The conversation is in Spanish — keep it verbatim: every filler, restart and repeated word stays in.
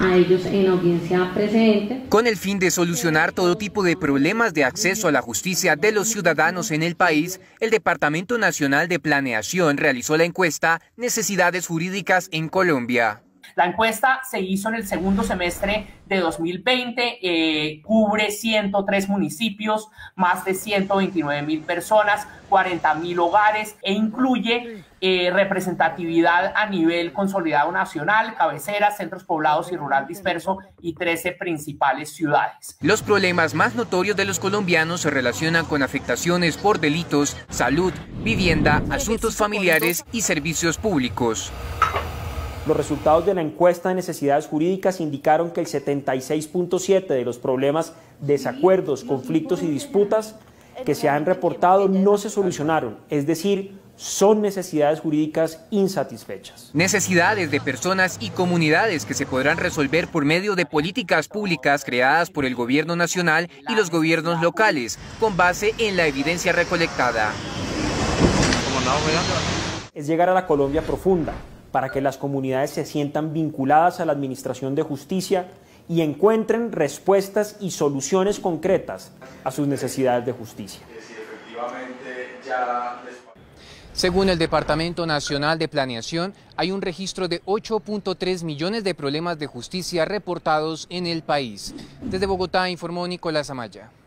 a ellos en audiencia presente. Con el fin de solucionar todo tipo de problemas de acceso a la justicia de los ciudadanos en el país, el Departamento Nacional de Planeación realizó la encuesta Necesidades Jurídicas en Colombia. La encuesta se hizo en el segundo semestre de dos mil veinte, eh, cubre ciento tres municipios, más de ciento veintinueve mil personas, cuarenta mil hogares e incluye eh, representatividad a nivel consolidado nacional, cabeceras, centros poblados y rural disperso y trece principales ciudades. Los problemas más notorios de los colombianos se relacionan con afectaciones por delitos, salud, vivienda, asuntos familiares y servicios públicos. Los resultados de la encuesta de necesidades jurídicas indicaron que el setenta y seis punto siete por ciento de los problemas, desacuerdos, conflictos y disputas que se han reportado no se solucionaron, es decir, son necesidades jurídicas insatisfechas. Necesidades de personas y comunidades que se podrán resolver por medio de políticas públicas creadas por el gobierno nacional y los gobiernos locales, con base en la evidencia recolectada. Es llegar a la Colombia profunda, para que las comunidades se sientan vinculadas a la administración de justicia y encuentren respuestas y soluciones concretas a sus necesidades de justicia. Según el Departamento Nacional de Planeación, hay un registro de ocho punto tres millones de problemas de justicia reportados en el país. Desde Bogotá informó Nicolás Amaya.